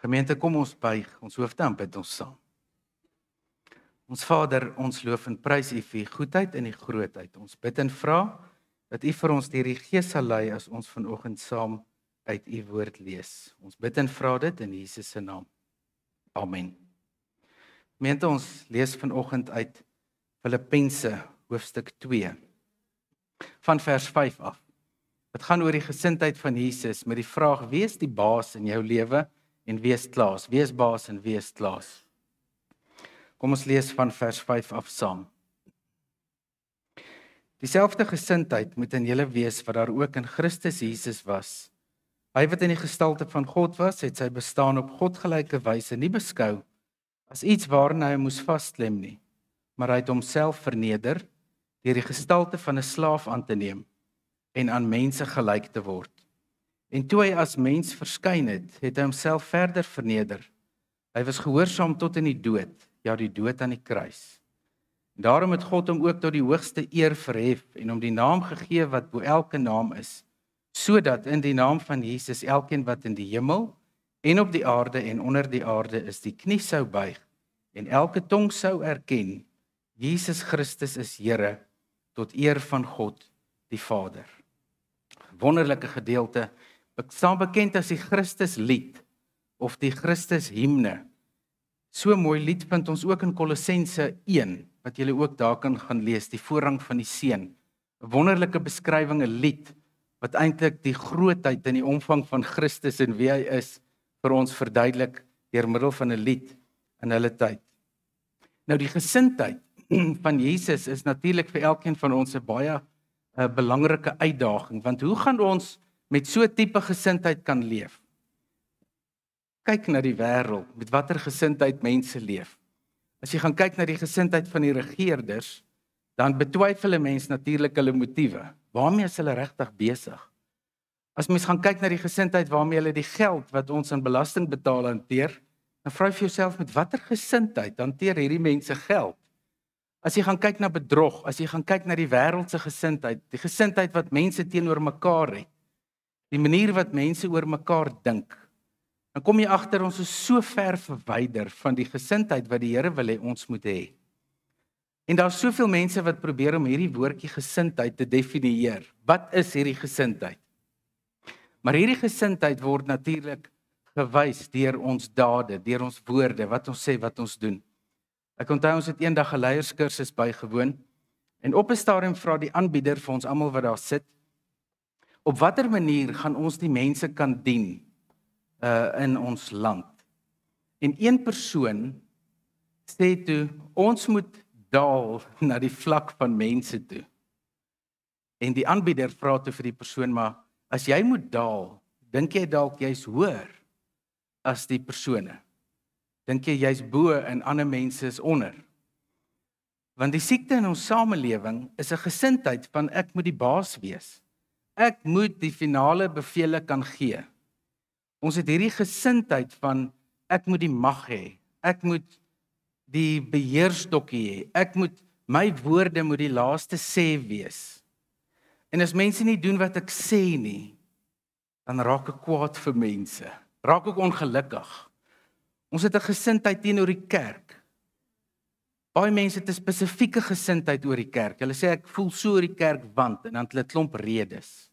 Gemeente, kom ons buig, ons hoofde aan bid ons saam. Ons Vader, ons loof en prys U vir U goedheid en U grootheid. Ons bid en vra dat U vir ons deur die Gees sal lei as ons vanoggend saam uit U woord lees. Ons bid en vra dit in Jesus se naam. Amen. Gemeente, ons lees vanoggend uit Filippense hoofstuk 2 van vers 5 af. Dit gaan oor die gesindheid van Jesus met die vraag: wie is die baas in jou lewe en wie is klaas? Wie is baas en wie is klaas? Kom ons lees van vers 5 af saam. Dieselfde gesindheid moet in julle wees wat daar ook in Christus Jesus was. Hy wat in die gestalte van God was, het sy bestaan op godgelyke wyse nie beskou as iets waarna hy moes vasklem nie, maar hy het homself verneder deur die gestalte van 'n slaaf aan te neem en aan mense gelyk te word. En toe hy as mens verskyn het, het hy homself verder verneder. Hy was gehoorsaam tot in die dood, ja, die dood aan die kruis. En daarom het God hom ook tot die hoogste eer verhef en hom die naam gegee wat bo elke naam is, sodat in die naam van Jesus elkeen wat in die hemel en op die aarde en onder die aarde is, die knie sou buig en elke tong sou erken, Jesus Christus is Here, tot eer van God die Vader. Wonderlike gedeelte, staan bekend as die Christus lied of die Christus hymne. So mooi lied vind ons ook in Kolossense 1, wat julle ook daar kan gaan lees, die voorrang van die seun. 'n Wonderlike beskrywing, 'n lied wat eintlik die grootheid en die omvang van Christus en wie hy is vir ons verduidelik deur middel van 'n lied in hulle tyd. Nou die gesindheid van Jesus is natuurlik vir elkeen van ons 'n baie belangrike uitdaging, want hoe gaan ons met so 'n tipe gesindheid kan leef? Kyk na die wêreld, met watter gesindheid mense leef. As jy gaan kyk na die gesindheid van die regerders, dan betwyfel 'n mens natuurlik hulle motiewe. Waarmee is hulle regtig besig? As mens gaan kyk na die gesindheid waarmee hulle die geld wat ons aan belasting betaal hanteer, dan vra jy vir jouself, met watter gesindheid hanteer hierdie mense geld? As jy gaan kyk na bedrog, as jy gaan kyk na die wêreldse gesindheid, die gesindheid wat mense teenoor mekaar het, die manier wat mense oor mekaar dink, dan kom jy agter ons is so ver verwyder van die gesindheid wat die Here wil hê ons moet hê. En daar's soveel mense wat probeer om hierdie woordjie gesindheid te definieer. Wat is hierdie gesindheid? Maar hierdie gesindheid word natuurlik gewys deur ons dade, deur ons woorde, wat ons sê, wat ons doen. Ek onthou ons het eendag 'n leierskursus bygewoon en op 'n stadium vra die aanbieder vir ons almal wat daar sit, op watter manier gaan ons die mense kan dien in ons land? En een persoon sê toe, ons moet daal na die vlak van mense toe. En die aanbieder vra toe vir die persoon, maar as jy moet daal, dink jy dalk jy's hoër as die persone? Dink jy jy's bo en ander mense is onder? Want die siekte in ons samelewing is 'n gesindheid van ek moet die baas wees. Ek moet die finale bevele kan gee. Ons het hierdie gesindheid van ek moet die mag hê. Ek moet die beheerstokkie hê. My woorde moet die laaste sê wees. En as mense nie doen wat ek sê nie, dan raak ek kwaad vir mense. Raak ek ongelukkig. Ons het 'n gesindheid teenoor die kerk. Baie mense het 'n spesifieke gesindheid oor die kerk. Hulle sê ek voel so oor die kerk want, en dan het hulle 'n klomp redes.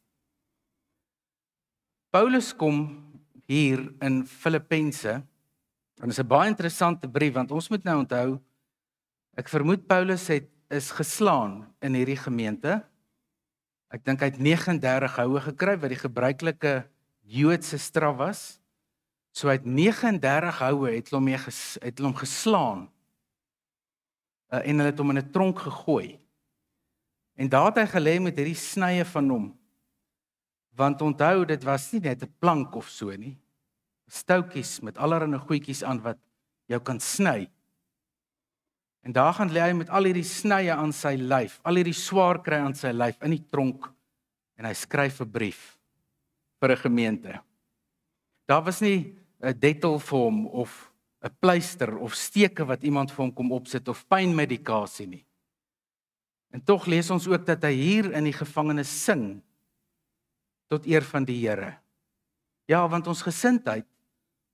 Paulus kom hier in Filippense, en dit is 'n baie interessante brief, want ons moet nou onthou, ek vermoed Paulus is geslaan in hierdie gemeente. Ek dink hy het 39 houe gekry, wat die gebruikelike Joodse straf was. So hy het 39 houe, het hom geslaan, en hulle het hom in 'n tronk gegooi. En daar het hy gelê met hierdie snye van hom, want onthou, dit was nie net 'n plank of so nie, stoutjies met allerlei goedjies aan wat jou kan sny. En daar gaan lê hy met al hierdie snye aan sy lyf, al hierdie swaar kry aan sy lyf in die tronk, en hy skryf 'n brief vir 'n gemeente. Daar was nie 'n dettel vir hom of 'n pleister of steke wat iemand vir hom kom opsit of pynmedikasie nie. En tog lees ons ook dat hy hier in die gevangenis sing tot eer van die Here. Ja, want ons gesindheid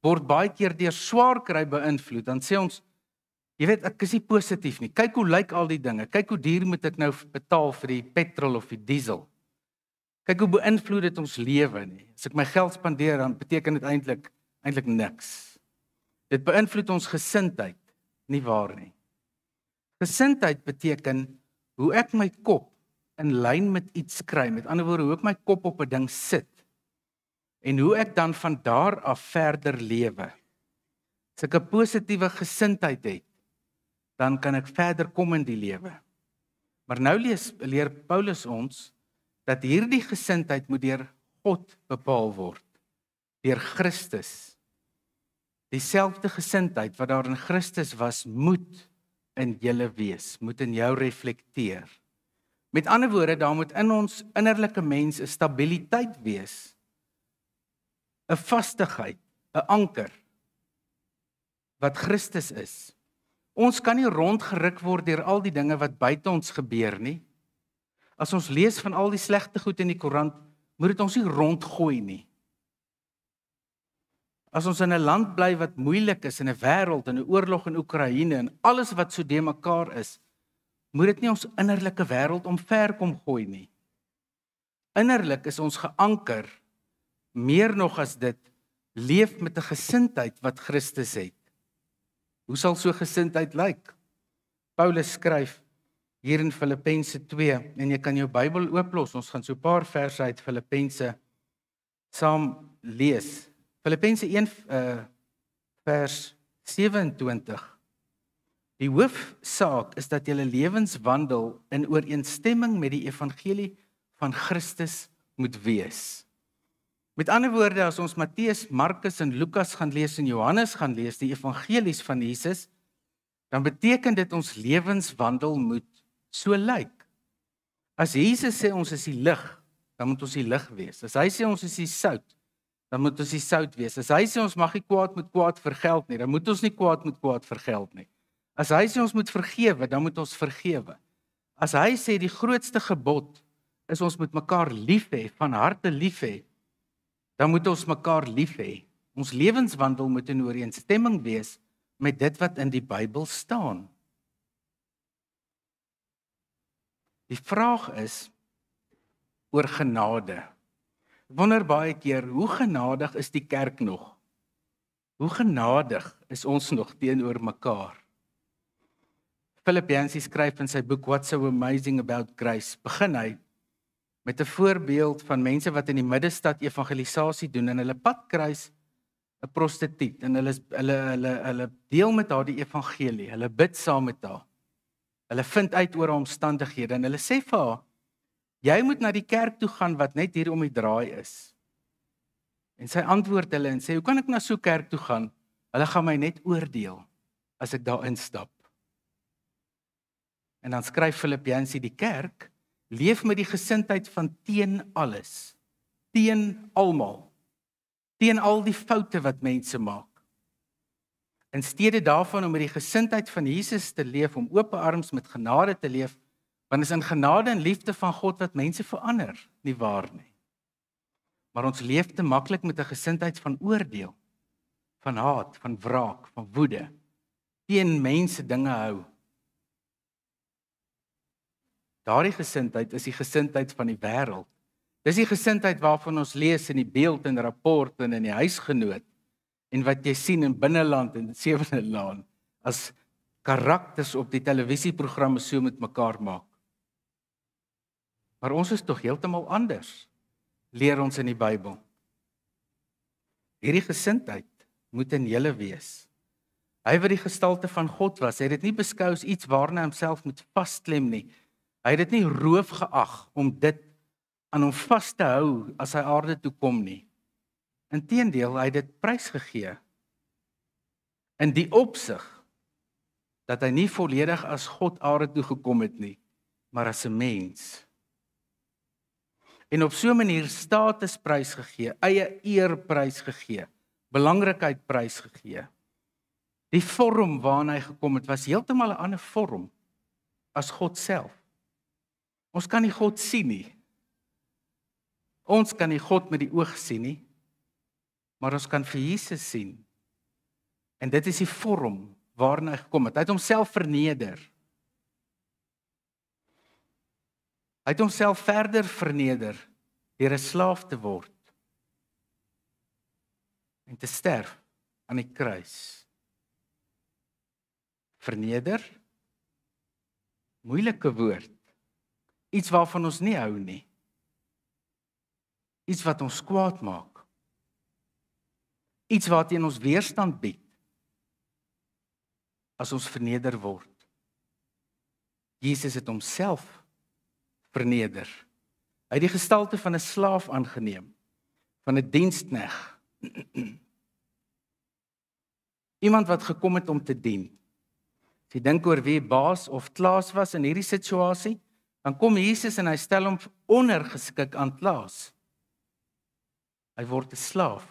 word baie keer deur swaar kry beïnvloed. Dan sê ons, jy weet, ek is nie positief nie. Kyk hoe lyk al die dinge. Kyk hoe duur moet ek nou betaal vir die petrol of die diesel. Kyk hoe beïnvloed dit ons lewe nie. As ek my geld spandeer, dan beteken dit eintlik niks. Dit beïnvloed ons gesindheid, nie waar nie. Gesindheid beteken hoe ek my kop in lyn met iets kry. Met ander woorde, hoe ek my kop op 'n ding sit. En hoe ek dan van daar af verder lewe. As ek 'n positiewe gesindheid het, dan kan ek verder kom in die lewe. Maar nou leer Paulus ons, dat hierdie gesindheid moet deur God bepaal word. Deur Christus. Dieselfde gesindheid wat daar in Christus was, moet in julle wees, moet in jou reflekteer. Met ander woorde, daar moet in ons innerlike mens 'n stabiliteit wees, 'n vastigheid, 'n anker, wat Christus is. Ons kan nie rondgeruk word deur al die dinge wat buite ons gebeur nie. As ons lees van al die slegte goed in die koerant, moet dit ons nie rondgooi nie. As ons in 'n land bly wat moeilik is, in 'n wêreld, in 'n oorlog in Oekraïne, en alles wat so de mekaar is, moet dit nie ons innerlike wêreld omver kom gooi nie. Innerlik is ons geanker, meer nog as dit, leef met 'n gesindheid wat Christus het. Hoe sal so gesindheid lyk? Paulus skryf hier in Filippense 2, en jy kan jou Bybel ooplos, ons gaan so 'n paar verse uit Filippense saam lees. Filippense 1 vers 27. Die hoofsaak is dat julle lewenswandel in ooreenstemming met die evangelie van Christus moet wees. Met ander woorde, as ons Matteus, Markus en Lukas gaan lees en Johannes gaan lees, die evangelies van Jesus, dan beteken dit ons lewenswandel moet so lyk. As Jesus sê ons is die lig, dan moet ons die lig wees. As hy sê ons is die sout, dan moet ons die sout wees. As hy sê ons mag nie kwaad met kwaad vergeld nie, dan moet ons nie kwaad met kwaad vergeld nie. As hy sê ons moet vergewe, dan moet ons vergewe. As hy sê die grootste gebod is ons moet mekaar lief hê, van harte lief hê, dan moet ons mekaar lief hê. Ons lewenswandel moet in ooreenstemming wees met dit wat in die Bybel staan. Die vraag is oor genade. Ek wonder baie keer, hoe genadig is die kerk nog? Hoe genadig is ons nog teenoor mekaar? Philip Yancey skryf in sy boek What's So Amazing About Grace, begin hy met 'n voorbeeld van mense wat in die middestad evangelisasie doen en hulle pad kruis 'n prostituut en hulle deel met haar die evangelie, hulle bid saam met haar. Hulle vind uit oor haar omstandighede en hulle sê vir haar, jy moet na die kerk toe gaan wat net hier om die draai is. En sy antwoord hulle en sê, hoe kan ek na so 'n kerk toe gaan? Hulle gaan my net oordeel as ek daar instap. En dan skryf Philip Yancey, die kerk leef met die gesindheid van teen alles, teen almal, teen al die foute wat mense maak. In steede daarvan om met die gesindheid van Jesus te leef, om oop arms met genade te leef, want is in genade en liefde van God wat mense verander, nie waar nie. Maar ons leef te maklik met 'n gesindheid van oordeel, van haat, van wraak, van woede, teen mense dinge hou. Daardie gesindheid is die gesindheid van die wêreld. Dis die gesindheid waarvan ons lees in die beeld en rapport en in die huisgenoot, en wat jy sien in binneland en in sewende laan, as karakters op die televisieprogramme so met mekaar maak. Maar ons is tog heeltemal anders, leer ons in die Bybel. Hierdie gesindheid moet in julle wees. Hy wat die gestalte van God was, hy het dit nie beskou as iets waarna homself moet vasklem nie. Hy het dit nie roof geag om dit aan hom vas te hou as hy aarde toe kom nie. Inteendeel, hy het dit prysgegee. In die opsig dat hy nie volledig as God aarde toe gekom het nie, maar as 'n mens. En op so 'n manier status prysgegee, eie eer prysgegee, belangrikheid prysgegee. Die vorm waarna hy gekom het was heeltemal 'n ander vorm as God self. Ons kan nie God sien nie. Ons kan nie God met die oog sien nie, maar ons kan vir Jesus sien En dit is die vorm waarna hy gekom het. Hy het homself verneder. Hy het homself verder verneder deur 'n slaaf te word en te sterf aan die kruis. Verneder, moeilike woord, iets waarvan ons nie hou nie, iets wat ons kwaad maak, iets waarteen ons weerstand bied, as ons verneder word. Jesus het homself verneder. Hy het die gestalte van 'n slaaf aangeneem, van 'n diensknegt. Iemand wat gekom het om te dien. As jy dink oor wie Baas of Klaas was in hierdie situasie, dan kom Jesus en hy stel hom ondergeskik aan Klaas. Hy word 'n slaaf.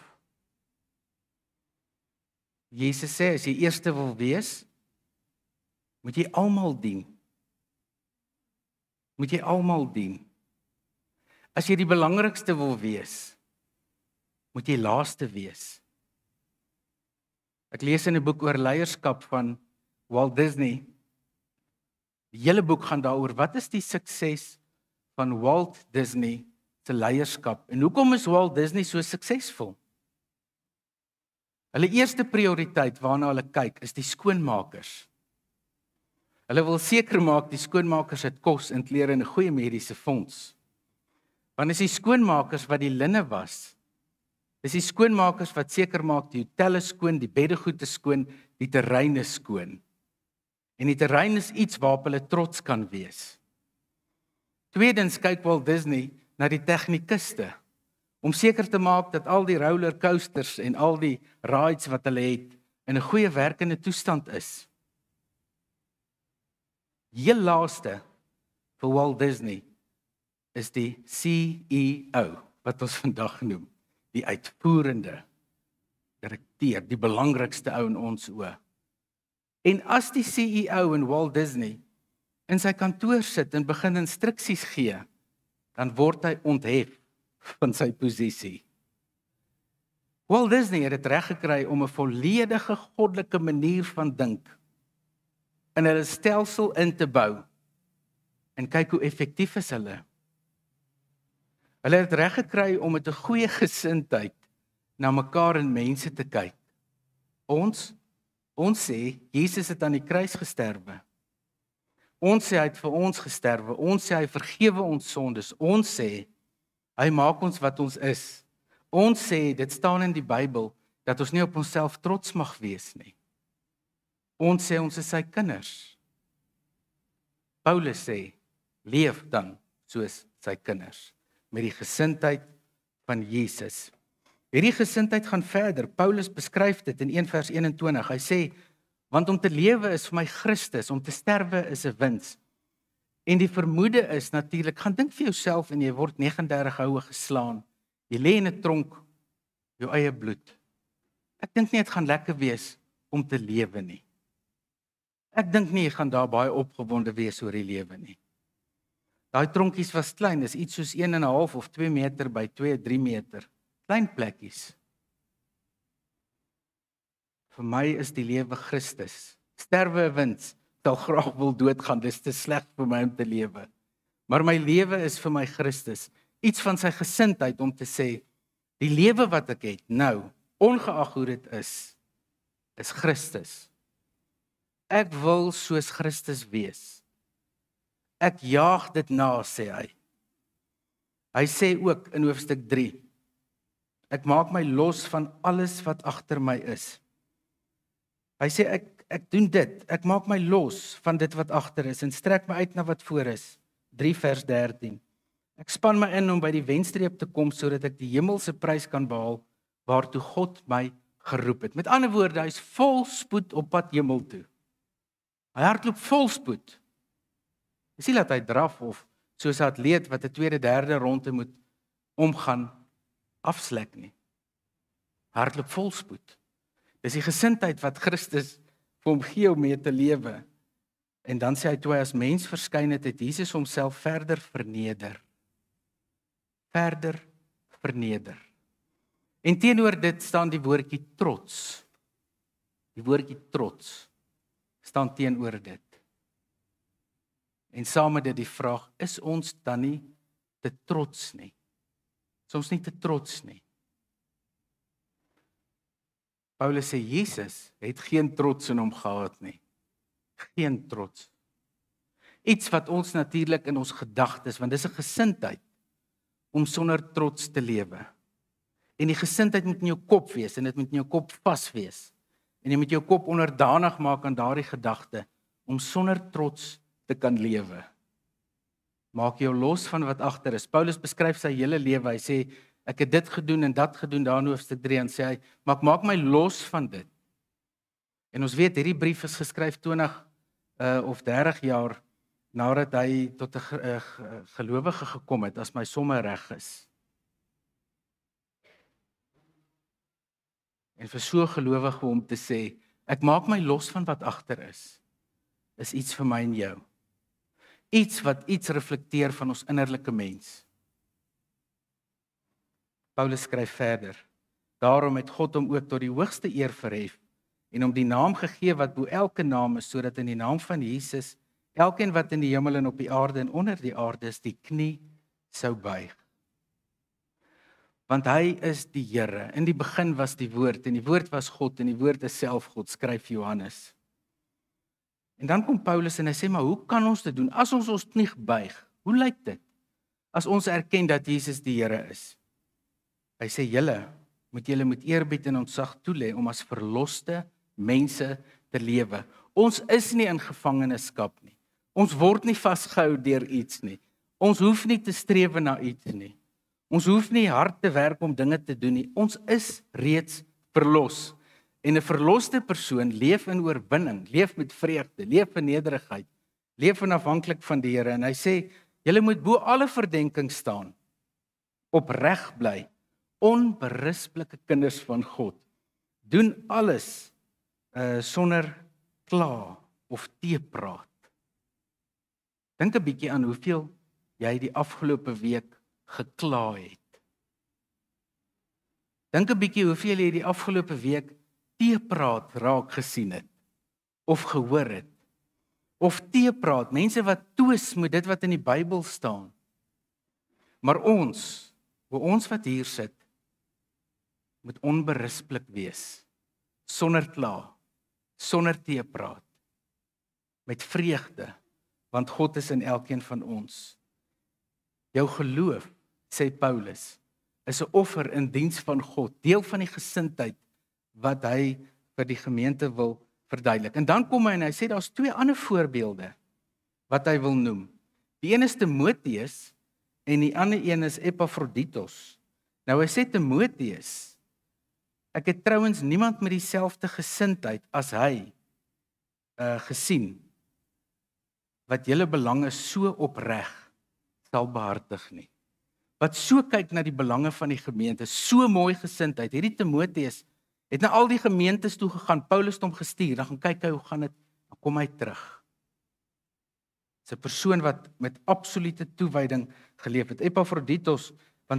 Jesus sê, as jy eerste wil wees, moet jy almal dien. Moet jy almal dien. As jy die belangrikste wil wees, moet jy laaste wees. Ek lees in 'n boek oor leierskap van Walt Disney. Die hele boek gaan daaroor, wat is die sukses van Walt Disney se leierskap? En hoekom is Walt Disney so suksesvol? Hulle eerste prioriteit waarna hulle kyk, is die skoonmakers. Hulle wil seker maak die skoonmakers het kos en klere en 'n goeie mediese fonds. Want is die skoonmakers wat die linne was, is die skoonmakers wat seker maak die hotelle skoon, die beddegoed is skoon, die terrein is skoon. En die terrein is iets waarop hulle trots kan wees. Tweedens kyk Walt Disney na die tegnikuste, om seker te maak dat al die roller coasters en al die rides wat hulle het, in 'n goeie werkende toestand is. Heel laaste vir Walt Disney is die CEO, wat ons vandag noem, die uitvoerende direkteur, die belangrikste ou in ons oë. En as die CEO in Walt Disney in sy kantoor sit en begin instruksies gee, dan word hy onthef van sy posisie. Walt Disney het dit reg gekry om 'n volledige goddelike manier van dink in hulle stelsel in te bou. En kyk hoe effektief is hulle. Hulle het reg gekry om met 'n goeie gesindheid na mekaar en mense te kyk. Ons sê, Jesus het aan die kruis gesterwe. Ons sê, hy het vir ons gesterwe. Ons sê, hy vergewe ons sondes. Ons sê, hy maak ons wat ons is. Ons sê, dit staan in die Bybel, dat ons nie op onsself trots mag wees nie. Ons sê, ons is sy kinders. Paulus sê, leef dan soos sy kinders, met die gesindheid van Jesus. Hierdie gesindheid gaan verder. Paulus beskryf dit in 1 vers 21. Hy sê, want om te lewe is vir my Christus, om te sterwe is 'n wins. En die vermoede is natuurlik, gaan dink vir jouself en jy word 39 houe geslaan. Jy lê in 'n tronk, jou eie bloed. Ek dink nie dit gaan lekker wees om te lewe nie. Ek dink nie jy gaan daar baie opgewonde wees oor die lewe nie. Daai tronkies was klein, is iets soos 1,5 of 2 meter by 2-3 meter. Klein plekkies. Vir my is die lewe Christus. Sterwe 'n wins, sal graag wil doodgaan, dis te sleg vir my om te lewe. Maar my lewe is vir my Christus. Iets van sy gesindheid om te sê, die lewe wat ek het nou, ongeag hoe dit is Christus. Ek wil soos Christus wees. Ek jaag dit na, sê hy. Hy sê ook in hoofstuk 3, ek maak my los van alles wat agter my is. Hy sê, ek doen dit, ek maak my los van dit wat agter is en strek my uit na wat voor is. 3 vers 13. Ek span my in om by die wenstreep te kom, sodat ek die hemelse prys kan behaal, waartoe God my geroep het. Met ander woorde, hy is vol spoed op pad hemel toe. Hy hardloop vol spoed. Dis nie dat hy draf of soos 'n atleet wat 'n tweede, derde ronde moet omgaan, afslek nie. Hardloop vol spoed. Dis die gesindheid wat Christus vir hom gee om mee te lewe. En dan sê hy, toe hy as mens verskyn het, het Jesus homself verder verneder. Verder verneder. En teenoor dit staan die woordjie trots. Die woordjie trots staan teenoor dit. En saam met dit die vraag, is ons dan nie te trots nie? Is ons nie te trots nie? Paulus sê, Jesus het geen trots in hom gehad nie. Geen trots. Iets wat ons natuurlik in ons gedagtes, want dis 'n gesindheid, om sonder trots te lewe. En die gesindheid moet in jou kop wees, en dit moet in jou kop vas wees. En jy moet jou kop onderdanig maak aan daardie gedagte, om sonder trots te kan lewe. Maak jou los van wat agter is. Paulus beskryf sy hele lewe, hy sê, ek het dit gedoen en dat gedoen, daar in hoofstuk 3, en sê hy, maar ek maak my los van dit. En ons weet, hierdie brief is geskryf 20 of 30 jaar, nadat hy tot 'n gelowige gekom het, as my somme reg is. En vir so 'n gelowige om te sê, ek maak my los van wat agter is iets vir my en jou. Iets wat iets reflekteer van ons innerlike mens. Paulus skryf verder, daarom het God hom ook tot die hoogste eer verhef, en hom die naam gegee wat bo elke naam is, sodat in die naam van Jesus, elkeen wat in die hemel en op die aarde en onder die aarde is, die knie sou buig. Want hy is die Here. In die begin was die woord, en die woord was God, en die woord is self God, skryf Johannes. En dan kom Paulus en hy sê, maar hoe kan ons dit doen? As ons ons knie buig, hoe lyk dit? As ons erken dat Jesus die Here is. Hy sê, julle moet eerbied en ontzag toelê om as verloste mense te lewe. Ons is nie in gevangenskap nie. Ons word nie vasgehou deur iets nie. Ons hoef nie te streef na iets nie. Ons hoef nie hard te werk om dinge te doen nie. Ons is reeds verlos. En 'n verloste persoon leef in oorwinning, leef met vreugde, leef in nederigheid, leef afhanklik van die Here. En hy sê, julle moet bo alle verdenking staan, opreg bly, onberispelike kinders van God. Doen alles sonder kla of teepraat. Dink 'n bietjie aan hoeveel jy die afgelope week gekla het. Dink 'n bietjie hoeveel jy die afgelope week teepraat raak gesien het, of gehoor het, of teepraat, mense wat twis met dit wat in die Bybel staan. Maar ons wat hier sit, moet onberispelik wees, sonder kla, sonder teepraat, met vreugde, want God is in elkeen van ons. Jou geloof, sê Paulus, is 'n offer in diens van God, deel van die gesindheid wat hy vir die gemeente wil verduidelik. En dan kom hy en hy sê daar's twee ander voorbeelde wat hy wil noem. Die een is Timoteus en die ander een is Epafroditos. Nou hy sê Timoteus, ek het trouens niemand met dieselfde gesindheid as hy gesien, wat julle belange so opreg sal behartig nie. Wat so kyk na die belange van die gemeente, so mooi gesindheid. Hierdie Timoteus het na al die gemeentes toe gegaan, Paulus het hom gestuur, dan gaan kyk hy hoe gaan dit, dan kom hy terug. Dis 'n persoon wat met absolute toewyding geleef het. Epafroditos, want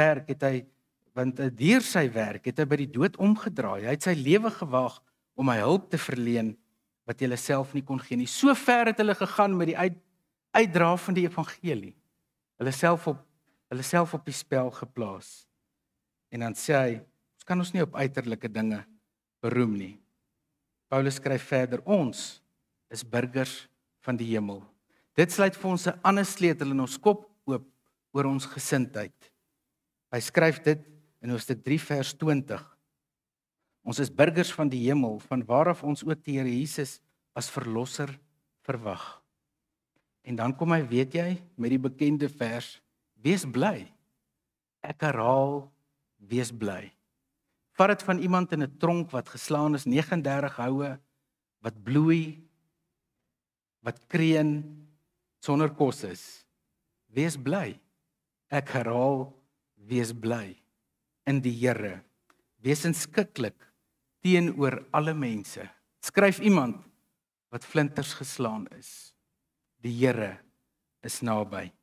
deur sy werk het hy by die dood omgedraai. Hy het sy lewe gewaag om hy hulp te verleen wat hy self nie kon gee nie. So ver het hulle gegaan met die uitdra van die evangelie. Hulle self op die spel geplaas. En dan sê hy, ons kan ons nie op uiterlike dinge beroem nie. Paulus skryf verder, ons is burgers van die hemel. Dit sluit vir ons 'n ander sleutel in ons kop oop oor ons gesindheid. Hy skryf dit in hoofstuk 3 vers 20. Ons is burgers van die hemel, van waaraf ons ook die Here Jesus as verlosser verwag. En dan kom hy, weet jy, met die bekende vers, wees bly. Ek herhaal, wees bly. Vat dit van iemand in 'n tronk wat geslaan is, 39 houe, wat bloei, wat kreun, sonder kos is. Wees bly. Ek herhaal, wees bly in die Here. Wees inskikkelik teenoor alle mense. Skryf iemand wat flinters geslaan is. Die Here is naby.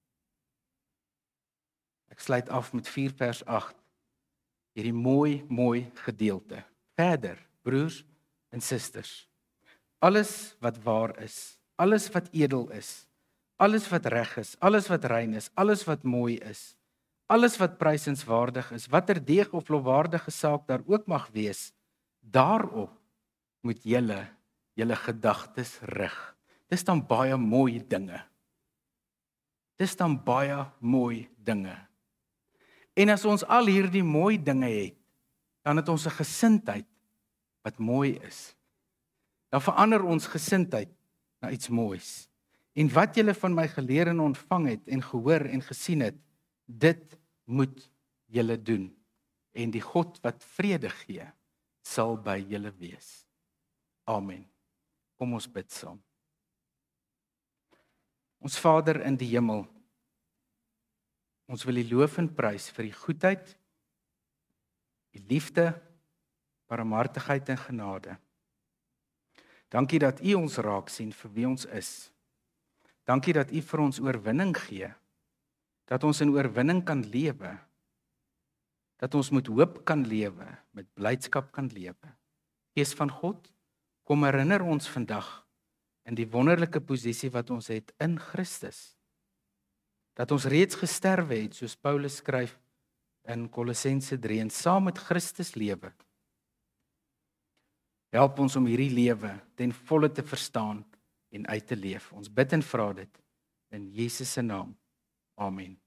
Ek sluit af met 4 vers 8. Hierdie mooi gedeelte. Verder, broers, en susters, alles wat waar is, alles wat edel is, alles wat reg is, alles wat rein is, alles wat mooi is, alles wat prysenswaardig is, watter deeg of lofwaardige saak daar ook mag wees, daarop moet julle gedagtes rig. Dis dan baie mooi dinge. Dis dan baie mooi dinge. En as ons al hierdie mooi dinge het, dan het ons 'n gesindheid wat mooi is. Dan verander ons gesindheid na iets moois. En wat julle van my geleer en ontvang het en gehoor en gesien het, dit moet julle doen. En die God wat vrede gee, sal by julle wees. Amen. Kom ons bid saam. Ons Vader in die hemel, ons wil U loof en prys vir U goedheid, U liefde, barmhartigheid en genade. Dankie dat U ons raak sien vir wie ons is. Dankie dat U vir ons oorwinning gee, dat ons in oorwinning kan lewe, dat ons met hoop kan lewe, met blydskap kan lewe. Gees van God, kom herinner ons vandag in die wonderlike posisie wat ons het in Christus. Dat ons reeds gesterwe het, soos Paulus skryf in Kolossense 3, en saam met Christus lewe. Help ons om hierdie lewe ten volle te verstaan en uit te leef. Ons bid en vra dit in Jesus se naam. Amen.